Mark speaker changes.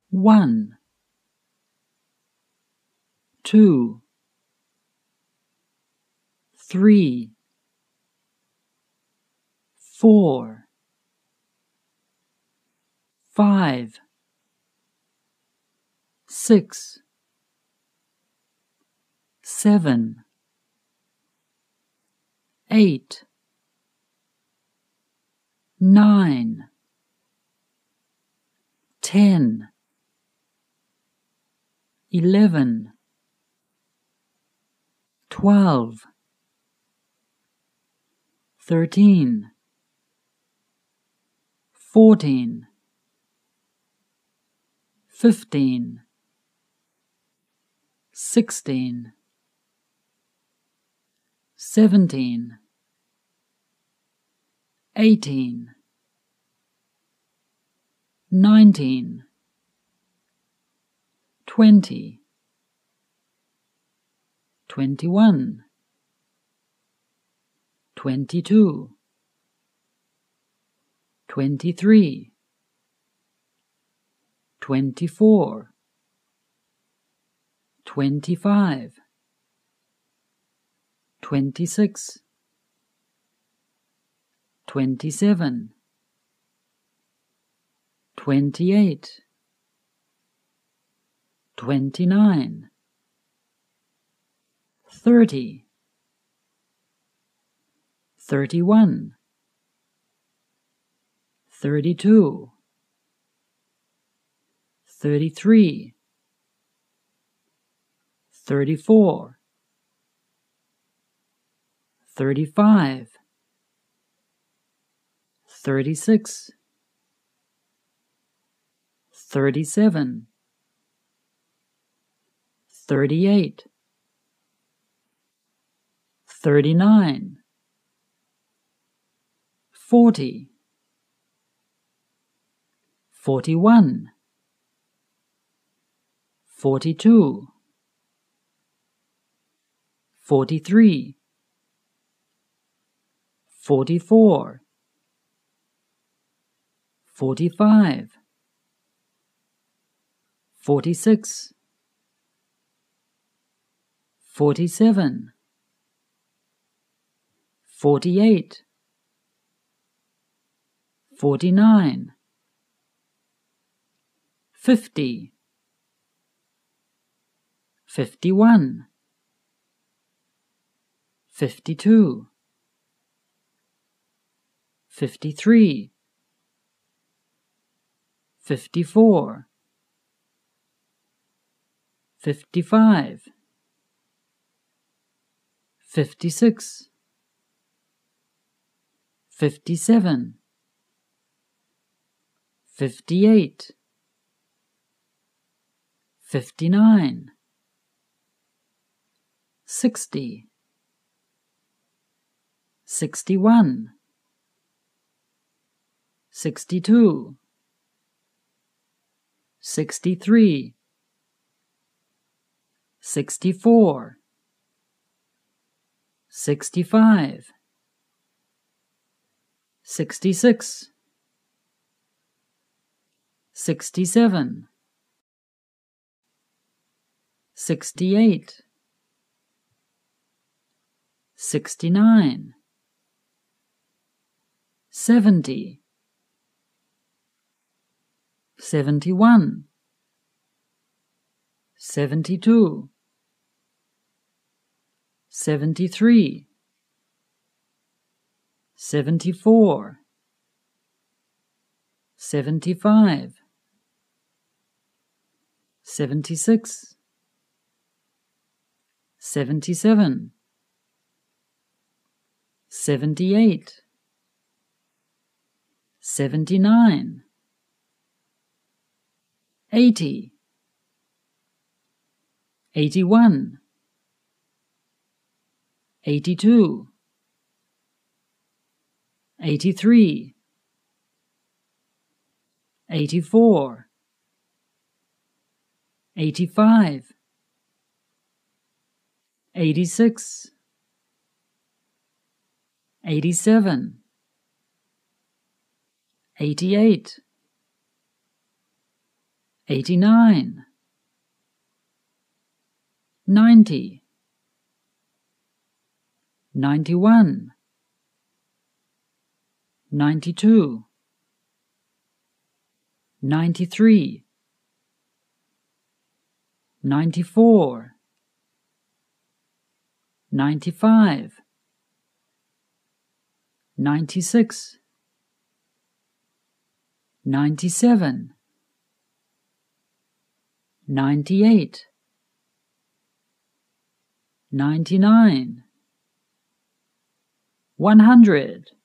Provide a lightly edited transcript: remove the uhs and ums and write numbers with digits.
Speaker 1: 1, 2, 3, 4, 5, 6, 7, 8, 9, 10, 11, 12, 13, 14, 15, 16, 17, 18, 19, 20, 21, 22, 23, 24, 25, 26, 27, 28, 29, 30, 31, 32, 33, 34, 35, 36, 37, 38, 39, 40, 41, 42, 43, 44, 45, 46, 47, 48, 49, 50, 51, 52, 53, 54, 55, 56, 57, 58, 59, 60, 61, 62, 63, 64, 65, 66, 67, 68, 69, 70, 71, 72, 73, 74, 75, 76, 77, 78, 79, 80, 81, 82, 83, 84, 85, 86, 87, 88, 89, 90, 91, 92, 93, 94, 95, 96, 97, 98, 99, 100.